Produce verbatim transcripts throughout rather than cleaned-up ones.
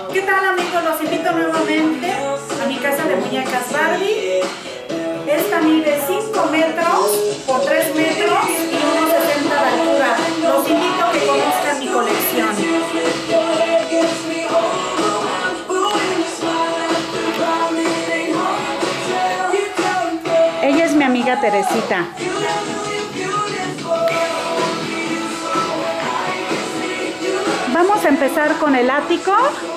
¿Qué tal, amigos? Los invito nuevamente a mi casa de muñecas Barbie. Esta mide cinco metros por tres metros y uno sesenta de altura. Los invito a que conozcan mi colección. Ella es mi amiga Teresita. Vamos a empezar con el ático.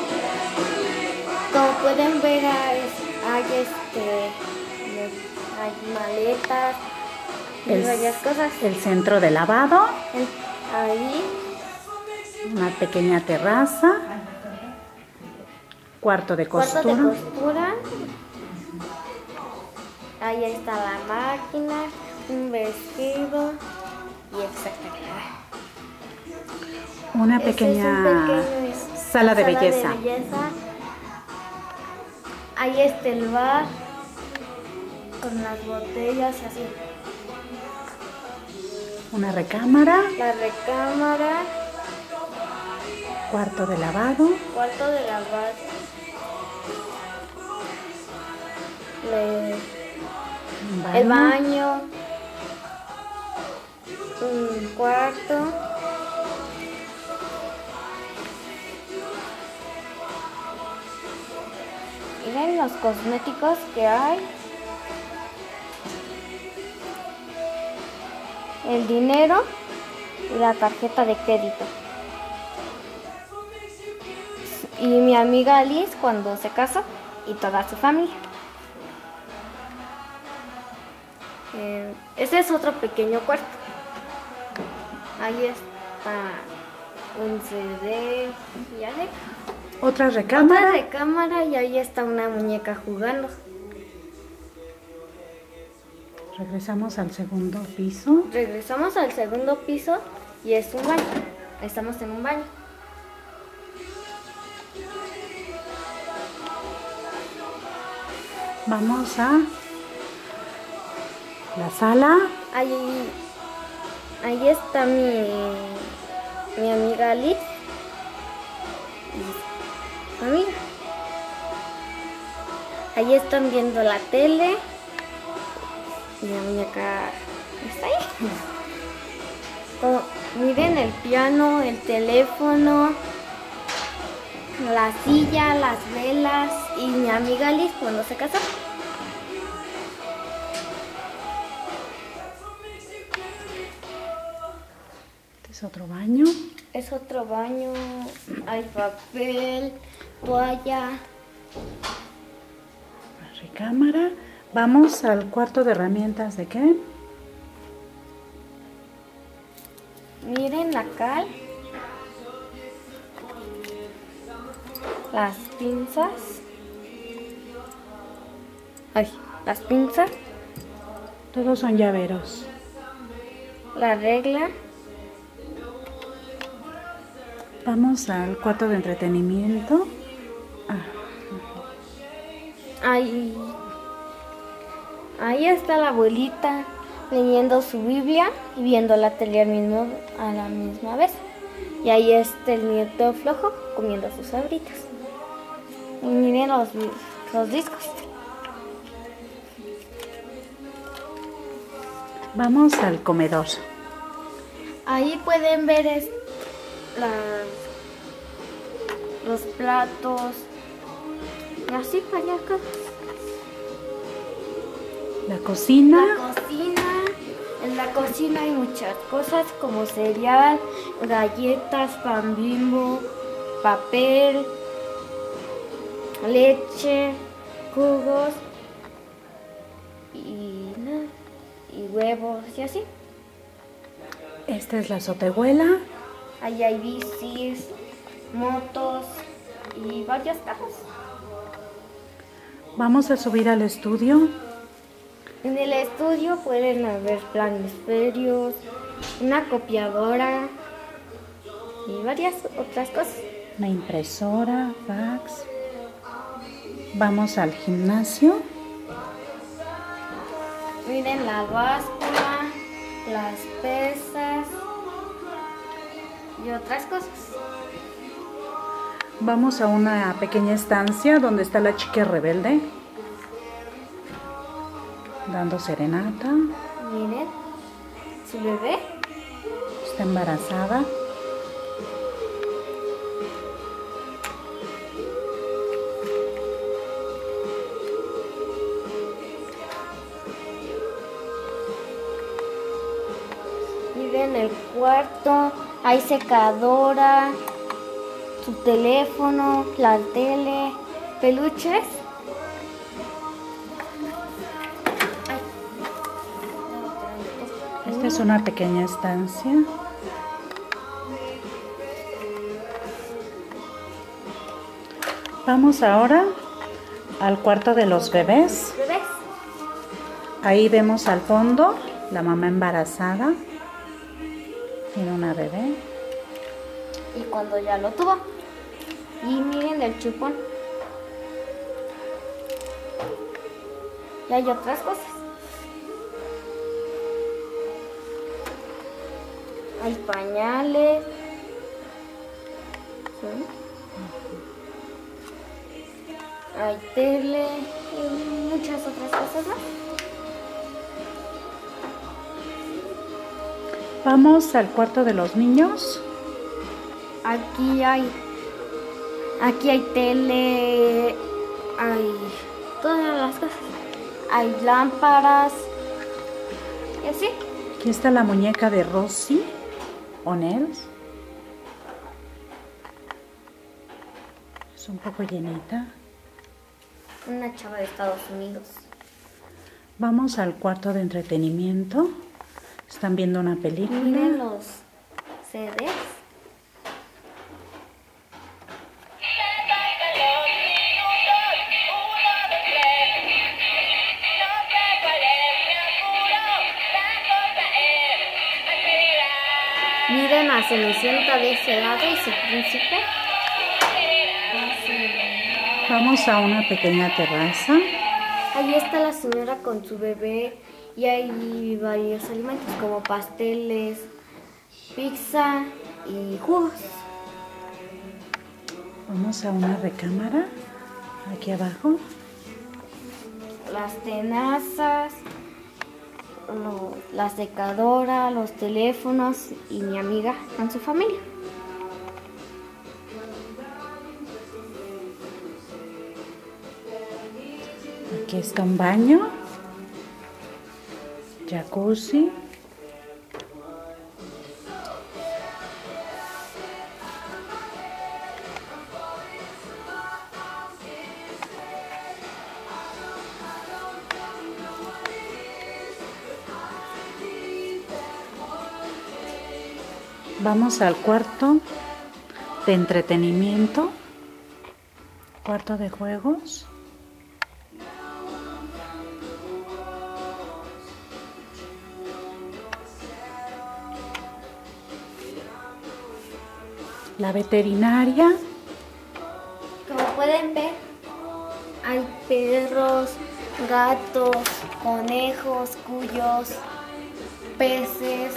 Como pueden ver, hay, hay, este, hay maletas y El, varias cosas. el centro de lavado. Ahí. Una pequeña terraza. Cuarto de costura. Cuarto de costura. Ahí está la máquina, un vestido y etcétera. Una pequeña un sala de sala belleza. de belleza. Ahí está el bar con las botellas y así. Una recámara. La recámara. Cuarto de lavado. Cuarto de lavar. Le... Baño. El baño. Un cuarto. Miren los cosméticos que hay. El dinero y la tarjeta de crédito. Y mi amiga Alice cuando se casó y toda su familia. Eh, este es otro pequeño cuarto. Ahí está un C D y así. Otra recámara. Otra recámara y ahí está una muñeca jugando. Regresamos al segundo piso. Regresamos al segundo piso y es un baño. Estamos en un baño. Vamos a la sala. Ahí, ahí está mi, mi amiga Alice. Y su amiga. Ahí están viendo la tele. Y la muñeca está ahí. Como, miren el piano, el teléfono, la silla, las velas y mi amiga Alice cuando se casó. Este es otro baño. Es otro baño, hay papel, toalla. La recámara. Vamos al cuarto de herramientas. ¿De qué? Miren la cal, las pinzas. Ay, las pinzas, Todos son llaveros. la regla. Vamos al cuarto de entretenimiento. Ah, Ahí, ahí está la abuelita leyendo su Biblia y viendo la tele al mismo, a la misma vez. Y ahí está el nieto flojo comiendo sus sabritas. Y miren los, los discos. vamos al comedor. Ahí pueden ver es, las, los platos y así varias cosas. La cocina. La cocina. En la cocina hay muchas cosas como cereal, galletas, pan Bimbo, papel, leche, jugos y, nada, y huevos y así. Esta es la azotehuela. Ahí hay bicis, motos y varias cajas. Vamos a subir al estudio. En el estudio pueden haber planisferios, una copiadora y varias otras cosas. Una impresora, fax. Vamos al gimnasio. Miren la báscula, las pesas y otras cosas. Vamos a una pequeña estancia donde está la chica rebelde, dando serenata. Miren, su bebé. Está embarazada. Miren el cuarto, hay secadora, su teléfono, la tele, peluches. Esta es una pequeña estancia. Vamos ahora al cuarto de los bebés. ¿Bebés? Ahí vemos al fondo la mamá embarazada. Tiene una bebé. Y cuando ya lo tuvo. Y miren el chupón. Y hay otras cosas. Hay pañales. ¿Sí? Hay tele y muchas otras cosas más. Vamos al cuarto de los niños. Aquí hay, aquí hay tele, hay todas las cosas. Hay lámparas y así. Aquí está la muñeca de Rosie O'Neill. Es un poco llenita. Una chava de Estados Unidos. Vamos al cuarto de entretenimiento. Están viendo una película. Miren los C Ds. Miren a Cenicienta de ese lado y su príncipe. Vamos a una pequeña terraza. Ahí está la señora con su bebé y hay varios alimentos como pasteles, pizza y jugos. Vamos a una recámara. Aquí abajo. Las tenazas, lo- la secadora, los teléfonos y mi amiga con su familia. Aquí está un baño. Jacuzzi. Vamos al cuarto de entretenimiento. Cuarto de juegos. La veterinaria. Como pueden ver, hay perros, gatos, conejos, cuyos, peces,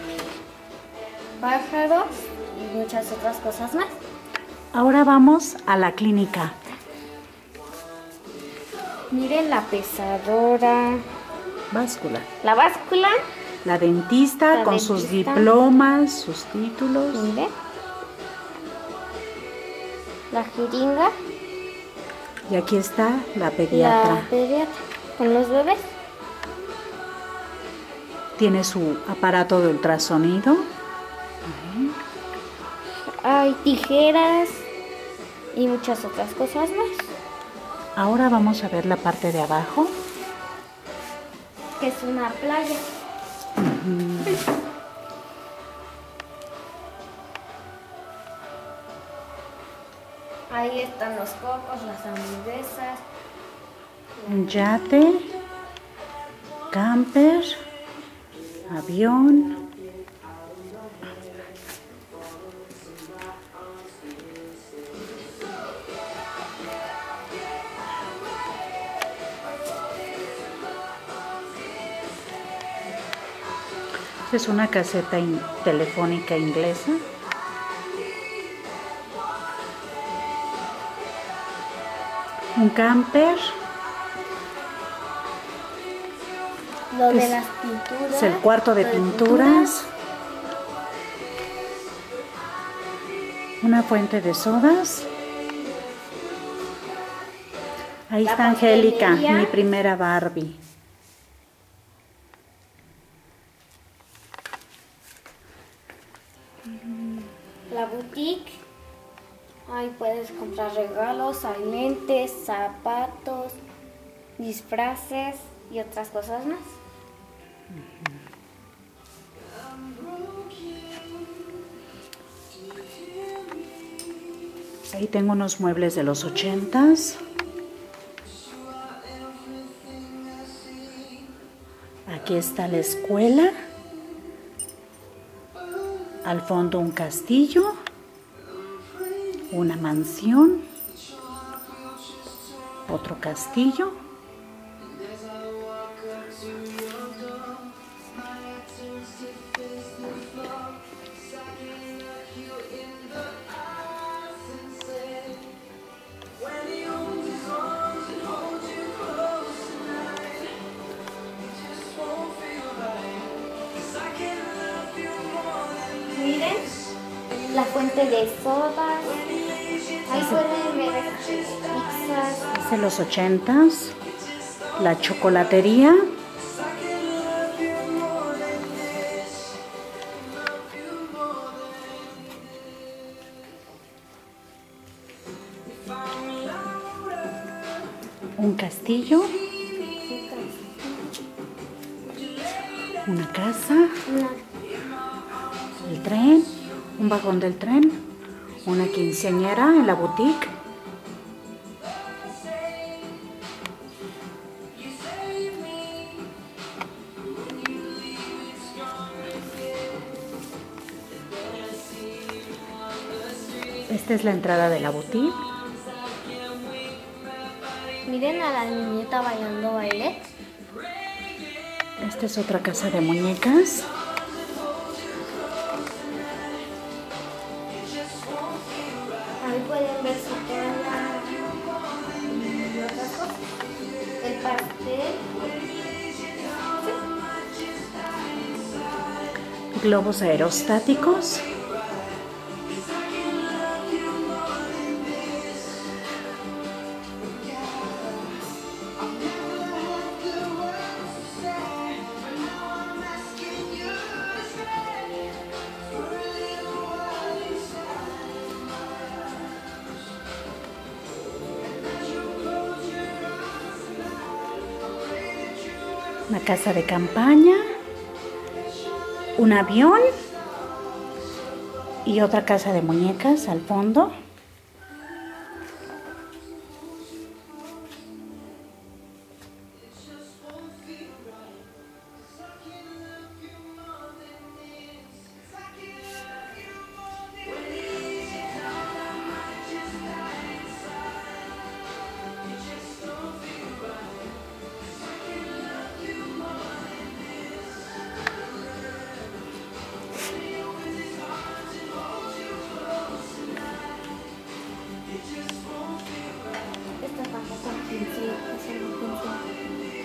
pájaros y muchas otras cosas más. Ahora vamos a la clínica. Miren la pesadora, Báscula. la báscula, La dentista La con sus dentista. diplomas, sus títulos. miren, la jeringa, Y aquí está la la pediatra. pediatra con los bebés. Tiene su aparato de ultrasonido. Hay tijeras y muchas otras cosas más. Ahora vamos a ver la parte de abajo. Que es una playa. Ahí están los cocos, las hamburguesas. Un yate, camper, avión. Es una caseta in- telefónica inglesa. Un camper. Lo de Es- las pinturas. Es el cuarto de lo pinturas. Una fuente de sodas. Ahí La está Angélica, pastelería. mi primera Barbie. La boutique. Ahí puedes comprar regalos, hay lentes, zapatos, disfraces y otras cosas más. Ahí tengo unos muebles de los ochentas. Aquí está la escuela. Al fondo un castillo. Una mansión. Otro castillo. Miren la fuente de sodas. Ahí pueden ver pizzas. Es de los ochentas. La chocolatería. Un castillo. Una casa. Una El tren. Un vagón del tren. Una quinceañera en la boutique. Esta es la entrada de la boutique. Miren a la niñita bailando baile. Esta es otra casa de muñecas. Ahí pueden ver su tela y otras cosas. El pastel. Globos aerostáticos. Una casa de campaña, un avión y otra casa de muñecas al fondo. Esta tampoco es pincel, es un pincel.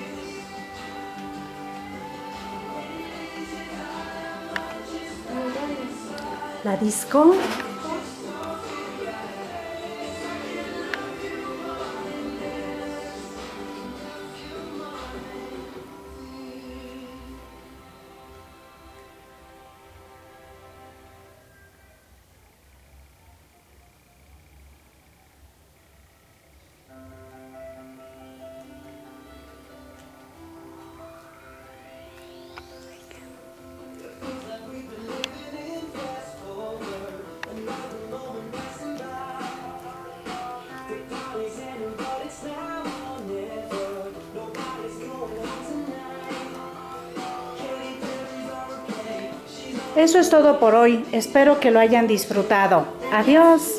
Miren, La disco. Eso es todo por hoy. Espero que lo hayan disfrutado. Adiós.